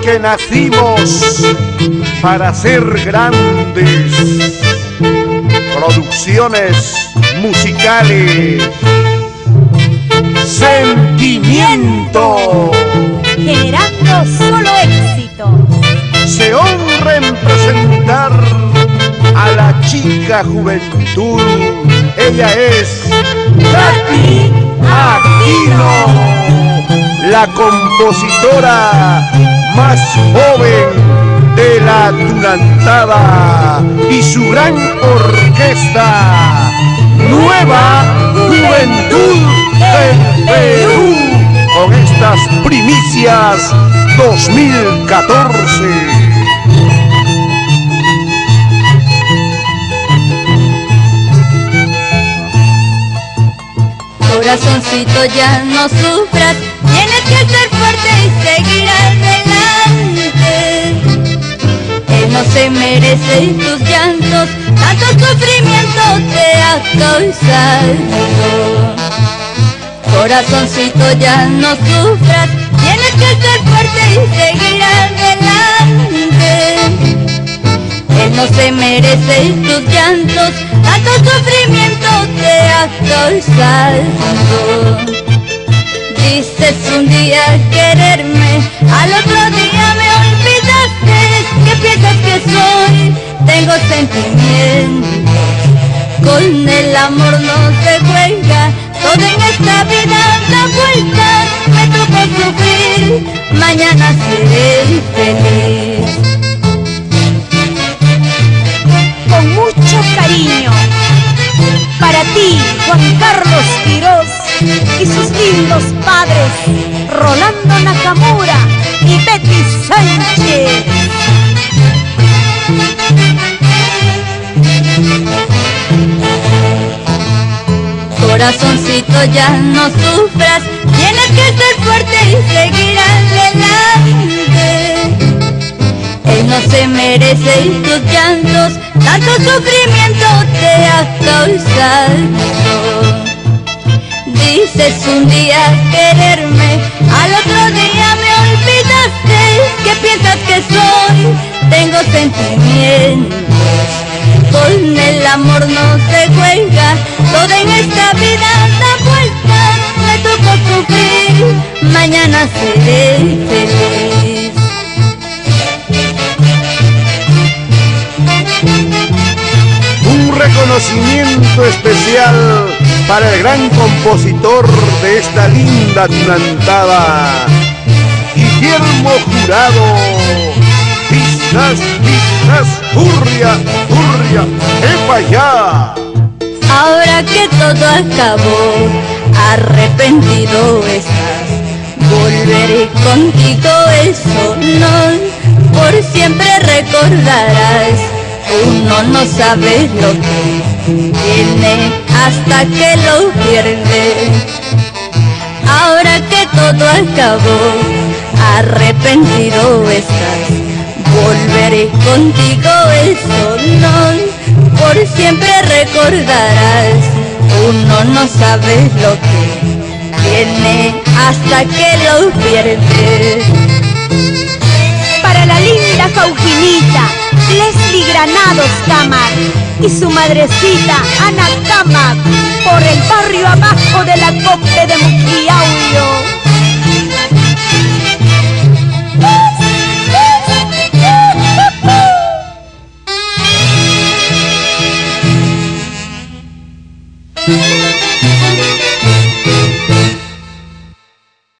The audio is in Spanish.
que nacimos para ser grandes. Producciones musicales. Sentimiento. Generando solo éxitos. Se honra en presentar a la chica juventud. Ella es Tati Aquino, la compositora más joven de la Tunantada, y su gran orquesta Nueva Juventud del Perú, con estas primicias 2014. Corazoncito, ya no sufras, tienes que ser fuerte y seguir adelante. Él no se merece tus llantos, tanto sufrimiento te ha causado. Corazoncito, ya no sufras, tienes que ser fuerte y seguir adelante. Él no se merece tus llantos, tanto sufrimiento te ha causado. Dices un día quererme, al otro día me olvidaste. ¿Qué piensas que soy? Tengo sentimientos. Con el amor no se juega, todo en esta vida da vueltas. Me tocó sufrir, mañana seré feliz. Con mucho cariño, para ti, Juan Carlos Quirós, y sus lindos padres, Rolando Nakamura y Betty Sánchez. Corazoncito, ya no sufras, tienes que ser fuerte y seguir adelante. Él no se merece tus llantos, tanto sufrimiento te ha causado. Dices un día quererme, al otro día me olvidaste. ¿Qué piensas que soy? Tengo sentimientos. Con el amor no se juega, todo en esta vida da vueltas. Me tocó sufrir, mañana seré feliz. Un reconocimiento especial para el gran compositor de esta linda Tunantada, Guillermo Jurado. Quizás, hurria, ¡epa ya! Ahora que todo acabó, arrepentido estás. Volveré contigo, eso no, por siempre recordarás. Uno no sabe lo que tiene hasta que lo pierde. Ahora que todo acabó, arrepentido estás. Volveré contigo, eso no, por siempre recordarás. Uno no sabe lo que tiene hasta que lo pierde. Para la linda Faujinita, Leslie Granados Cámara, y su madrecita Ana Cámara, por el barrio abajo de la Cope de Muquiauyo. Thank you.